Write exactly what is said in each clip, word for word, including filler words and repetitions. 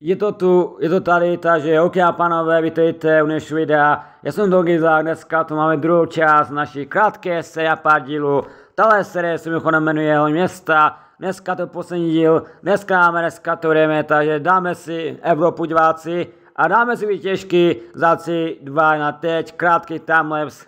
Je to tu, je to tady, takže ok a pánové, vítejte u dnešního videa. Já jsem Dogizák, dneska tu máme druhou část naší krátké série pár dílů. Tahle série se mimochodem jmenuje Hlavní města. Dneska to poslední díl, dneska máme, dneska to jdeme, takže dáme si Evropu diváci a dáme si výtěžky za tři, dva na teď, krátký timelapse.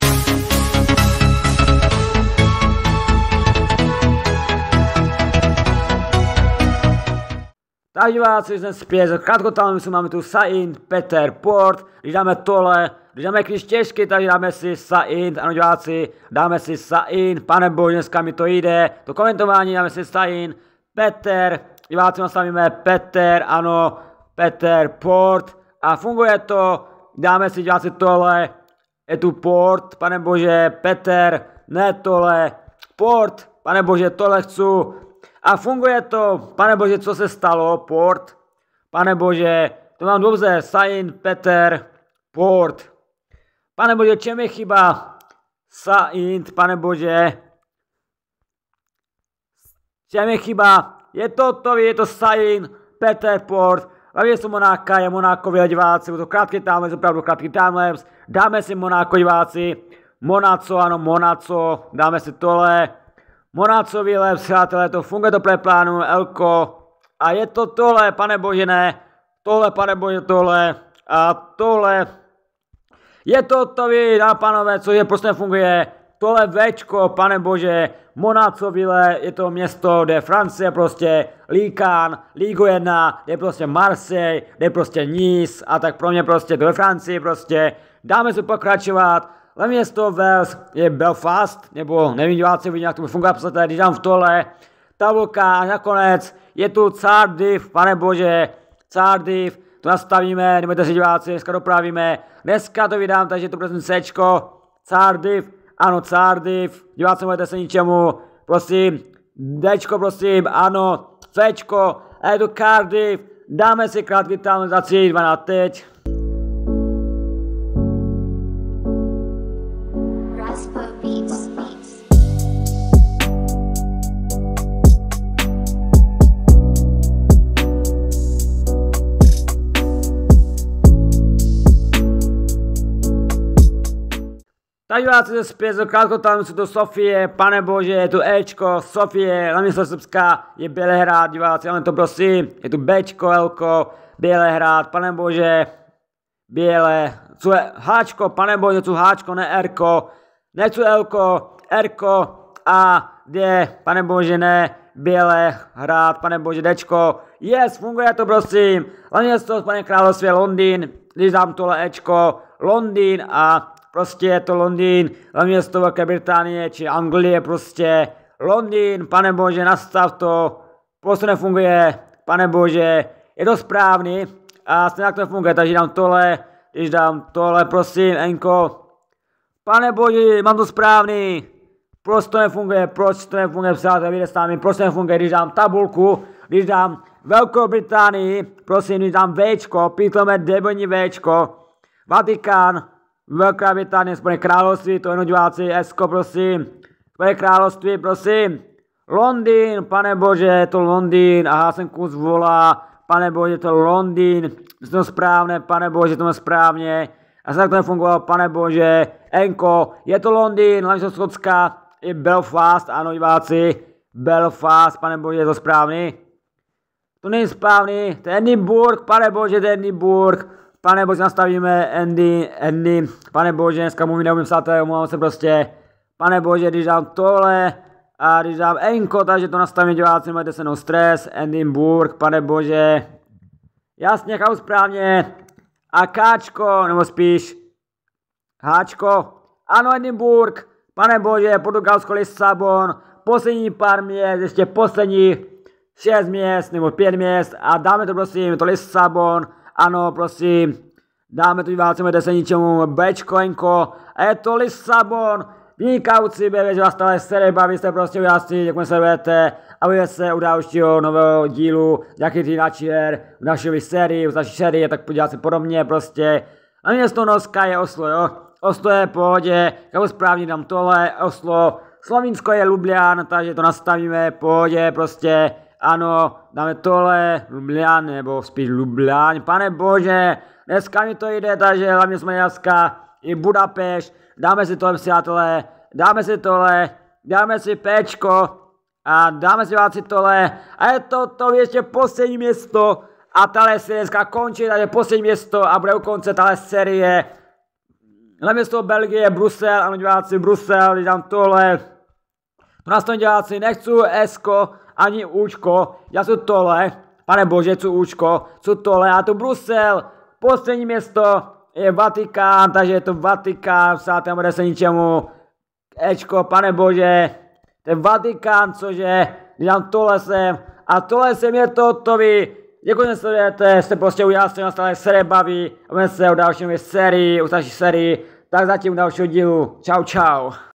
Tak diváci, jsme zpět, krátko tam máme tu Saint Peter Port, když dáme tohle, když dáme když těžky, tak dáme si Saint, ano diváci, dáme si Saint, pane bože, dneska mi to jde, to komentování dáme si Saint, Peter, diváci nastavíme Peter, ano, Peter Port a funguje to, dáme si diváci tohle, je tu Port, pane bože, Peter, ne tohle, Port, pane bože, tohle chci. A funguje to, pane bože, co se stalo, Port, pane bože, to mám dobře, Saint Peter, Port, pane bože, čem je chyba, Saint, pane bože, čem je chyba, je to to, je to Saint Peter Port, hlavně jsou Monáka, je Monáko, diváci, je to krátký timelapse, opravdu krátký timelapse, dáme si Monáko, diváci, Monaco, ano, Monaco, dáme si tohle, Monaco výlet, přátelé, to funguje to pre plánu, Elko. A je to tohle, pane bože, ne. Tohle, pane bože, tohle. A tohle. Je to to, vy, dámy pánové, co je, prostě funguje. Tohle Včko, pane bože, Monaco výlet, je to město, kde Francie prostě, Líkán, Ligo jedna, kde prostě Marseille, kde prostě Nice, a tak pro mě prostě, to je Francii prostě. Dáme se pokračovat. Hlavně město Wales je Belfast, nebo nevím, diváci, vidím, jak to funguje, posledně, když dám v tohle, tabulka a nakonec je tu Cardiff, pane bože, Cardiff, to nastavíme, nebudete si diváci, dneska dopravíme, dneska to vydám, takže to prosím Cčko, Cardiff, ano, Cardiff, diváci, nebudete se ničemu, prosím, Dčko, prosím, ano, Cčko, a je to Cardiff, dáme si krátký tam za tři, dva na teď. Tak diváci se zpět, krátko tam jsou to Sofie, pane bože, je tu Ečko, Sofie, na město Srbska je Bělehrad, diváci, ale to prosím, je tu Bčko, Lko, Bělehrad, pane bože, Běle, co je Háčko, pane bože, co Háčko, ne Rko, ne co Lko, Rko, a D, pane bože, ne, Bělehrad, pane bože, Dčko, yes, funguje to prosím, hlavně město, pane království, Londýn, když dám tohle Ečko, Londýn a prostě je to Londýn, hlavně město Velké Británie, či Anglie, prostě Londýn, pane bože, nastav to, prostě nefunguje, pane bože, je to správný a stejně jak to nefunguje, takže dám tohle, když dám tohle, prosím, Enko, pane bože, mám to správný, proč to nefunguje, proč to nefunguje, přátelé, vyjde s námi, proč to nefunguje, když dám tabulku, když dám Velkou Británii, prosím, když dám Včko, pítleme debilní Včko, Vatikán, Velká Británie, Spojené království, to jenom diváci, Esko, prosím, Spojené království, prosím, Londýn, pane bože, je to Londýn, aha, jsem kus volá, pane bože, je to Londýn, je to správné, pane bože, to je správně, a se tak to nefungovalo, pane bože, Enko, je to Londýn, hlavně Skotska, i Belfast, ano, diváci, Belfast, pane bože, je to správný, to není správný, to je Edinburgh, pane bože, to je Edinburgh, pane bože, nastavíme Andy, Andy, pane bože, dneska mluvím, neumím psát, omlouvám se prostě, pane bože, když dám tohle a když dám Enko, takže to nastavím, diváci, nemáte se mnou stres, Edinburgh, pane bože, jasně, chápu správně, a Káčko, nebo spíš Háčko, ano, Edinburgh, pane bože, Portugalsko, Lisabon, poslední pár měst, ještě poslední šest měst, nebo pět měst a dáme to prosím, to Lisabon, ano, prosím, dáme to diváci, můžete se ničemu, Bčko, Enko, a je to Lisabon, vynikauci, že vás tahle série baví, jste prostě ujasnit, jak se budete, a budete se u dalšího nového dílu, jaký ty načier, v naší sérii, v naší sérii, tak podívat se podobně, prostě, a město Noska je Oslo, jo, Oslo je v pohodě, jako správně dám tohle, Oslo, Slovinsko je Lubljan, takže to nastavíme, v pohodě, prostě, ano, dáme tohle, Lubljan, nebo spíš Lublaň, pane bože, dneska mi to jde, takže hlavně jsme Jaska i Budapešť, dáme si tohle, přátelé, dáme si tohle, dáme si péčko a dáme si váci tohle a je to to ještě poslední město a tahle série dneska končí, takže poslední město a bude u konce tahle série. Na město Belgie, Brusel, ano diváci, Brusel, když dám tohle. To nás to diváci, nechci Esko, ani Učko, já jsem tohle, pane bože, co Učko, co tohle, a to Brusel, poslední město je Vatikán, takže je to Vatikán, psát bude se ničemu, Ečko, pane bože, to je Vatikán, cože, když dám tohle sem, a tohle sem je to, to vy, děkuji, že sledujete, jste prostě ujásni, nás tady série baví, a budeme se o další sérii, u další sérii, tak zatím u dalšího dílu, čau čau.